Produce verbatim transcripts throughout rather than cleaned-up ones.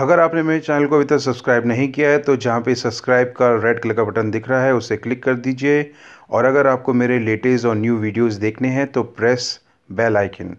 अगर आपने मेरे चैनल को अभी तक सब्सक्राइब नहीं किया है तो जहाँ पे सब्सक्राइब का रेड कलर का बटन दिख रहा है उसे क्लिक कर दीजिए। और अगर आपको मेरे लेटेस्ट और न्यू वीडियोस देखने हैं तो प्रेस बेल आइकन।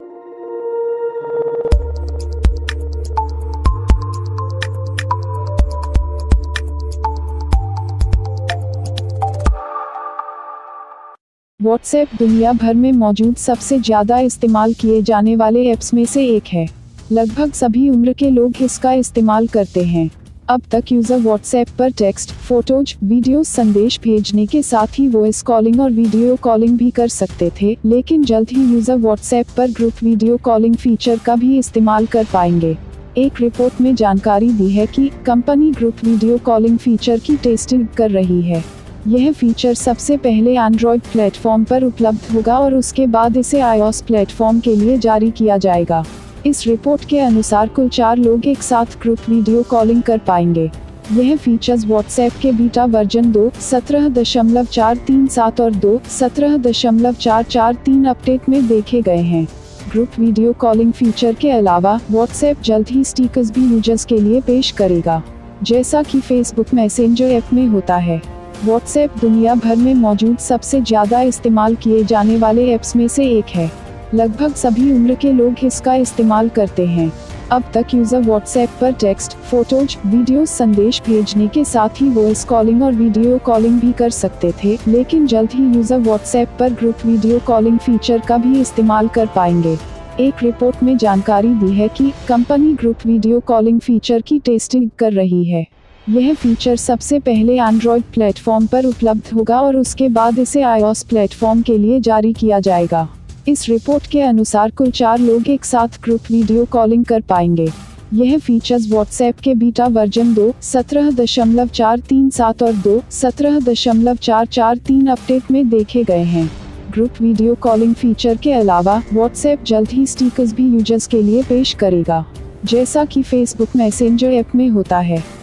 व्हाट्सएप दुनिया भर में मौजूद सबसे ज़्यादा इस्तेमाल किए जाने वाले ऐप्स में से एक है। लगभग सभी उम्र के लोग इसका इस्तेमाल करते हैं। अब तक यूज़र व्हाट्सएप पर टेक्स्ट, फोटोज, वीडियो, संदेश भेजने के साथ ही वॉइस कॉलिंग और वीडियो कॉलिंग भी कर सकते थे, लेकिन जल्द ही यूज़र व्हाट्सएप पर ग्रुप वीडियो कॉलिंग फीचर का भी इस्तेमाल कर पाएंगे। एक रिपोर्ट में जानकारी दी है कि company group video calling feature की टेस्टिंग कर रही है। यह फीचर सबसे पहले एंड्रॉयड प्लेटफॉर्म पर उपलब्ध होगा और उसके बाद इसे आईओएस प्लेटफॉर्म के लिए जारी किया जाएगा। इस रिपोर्ट के अनुसार कुल चार लोग एक साथ ग्रुप वीडियो कॉलिंग कर पाएंगे। यह फीचर्स व्हाट्सएप के बीटा वर्जन दो सत्रह दशमलव चार तीन सात और दो सत्रह दशमलव चार चार तीन अपडेट में देखे गए हैं। ग्रुप वीडियो कॉलिंग फीचर के अलावा व्हाट्सएप जल्द ही स्टिकर्स भी यूजर्स के लिए पेश करेगा, जैसा कि फेसबुक मैसेंजर ऐप में होता है। व्हाट्सएप दुनिया भर में मौजूद सबसे ज़्यादा इस्तेमाल किए जाने वाले ऐप्स में से एक है। लगभग सभी उम्र के लोग इसका इस्तेमाल करते हैं। अब तक यूज़र व्हाट्सएप पर टेक्स्ट, फोटोज, वीडियो, संदेश भेजने के साथ ही वॉइस कॉलिंग और वीडियो कॉलिंग भी कर सकते थे, लेकिन जल्द ही यूज़र व्हाट्सएप पर ग्रुप वीडियो कॉलिंग फीचर का भी इस्तेमाल कर पाएंगे। एक रिपोर्ट में जानकारी दी है कि company group video calling feature की टेस्टिंग कर रही है। यह फीचर सबसे पहले एंड्रॉयड प्लेटफॉर्म पर उपलब्ध होगा और उसके बाद इसे आईओएस प्लेटफॉर्म के लिए जारी किया जाएगा। इस रिपोर्ट के अनुसार कुल चार लोग एक साथ ग्रुप वीडियो कॉलिंग कर पाएंगे। यह फीचर्स व्हाट्सएप के बीटा वर्जन दो सत्रह दशमलव चार तीन सात और दो सत्रह दशमलव चार चार तीन अपडेट में देखे गए हैं। ग्रुप वीडियो कॉलिंग फीचर के अलावा व्हाट्सएप जल्द ही स्टिकर्स भी यूजर्स के लिए पेश करेगा, जैसा कि फेसबुक मैसेंजर ऐप में होता है।